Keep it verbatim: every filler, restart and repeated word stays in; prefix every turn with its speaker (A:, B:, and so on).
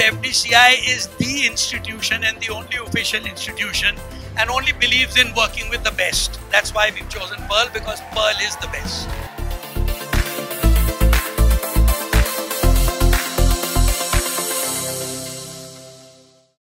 A: F D C I is the institution and the only official institution and only believes in working with the best. That's why we've chosen Pearl, because Pearl is the best.